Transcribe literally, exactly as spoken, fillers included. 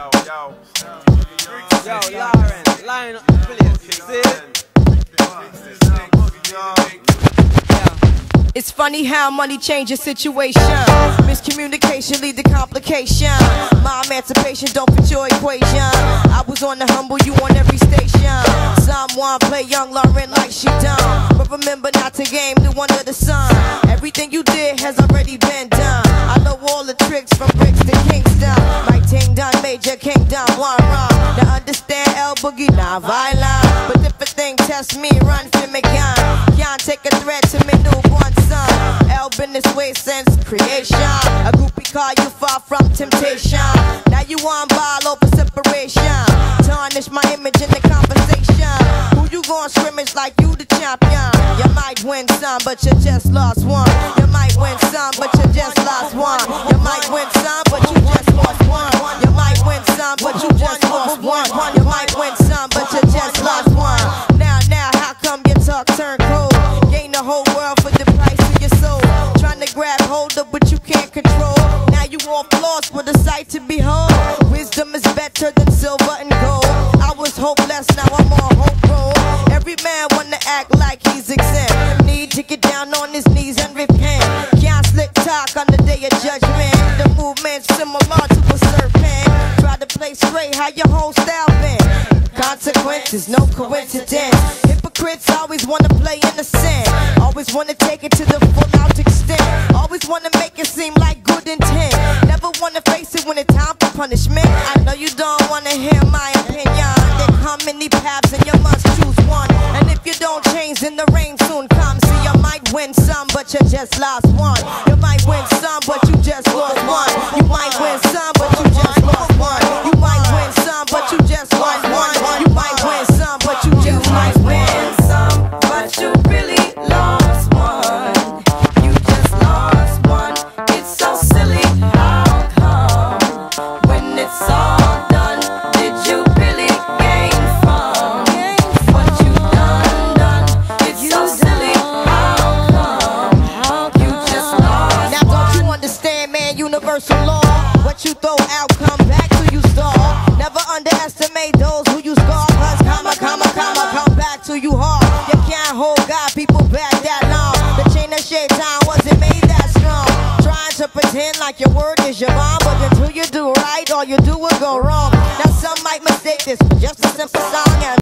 Yo, Lauren, line up, brilliant. See it? It's funny how money changes situation. Miscommunication lead to complication. My emancipation don't fit your equation. I was on the humble, you on every station. Someone play young Lauren like she done, but remember not to game the one of the sun. Everything you did has already been done. I know all the tricks from bricks to Kingston. My ting done, Major Kingdom, one wrong. Now understand L Boogie, not violent, but if a thing test me, run for me gun. Can't take a threat to me newborn son. L been this way since creation. A groupie call you far from temptation. Now you on ball over separation. Tarnish my image in the conversation. Who you gon' scrimmage like you the champion? You might win some, but you just lost one. You might win some, but you just lost one. You might win some, but you just lost one. You might win some, but you just lost one. You might win some, but you just lost one. Now, now, how come your talk turn cold? Gain the whole world for the price of your soul. Trying to grab hold of what you can't control. Now you off lost with a sight to behold. Wisdom is better than silver and gold. I was hopeless, now I'm on hope roll. Every man wanna act like he's exempt. Need to get down on his knees and repent. Can't slick talk on the day of judgment. The movement's similar to a serpent. Try to play straight, how your whole style been. Consequences, no coincidence. Hypocrites always wanna play innocent. Always wanna take it to the full out extent. Always wanna make it seem like good intent. Never wanna face it when it's time for punishment. I know you don't wanna hear my opinion. There come many paths and you must choose one. And if you don't change, then the rain soon comes. See, you might win some, but you just lost one. You might win some, but you just lost one. You might win some, but you just lost one. You might win some, but you just lost one. You might win some, but you just lost one. Some, but you really lost one. You just lost one. It's so silly. How come when it's all done, did you really gain from what you done done? It's so silly. How come you just lost? Now don't you understand, man? Universal law. What you throw out, come back to you stall. Never underestimate those who you scar. Cause comma, comma, comma, come back to you hard. You can't hold God, people back that long. The chain of shaitan wasn't made that strong. Trying to pretend like your word is your bond, but until you do right, all you do will go wrong. Now some might mistake this for just a simple song, and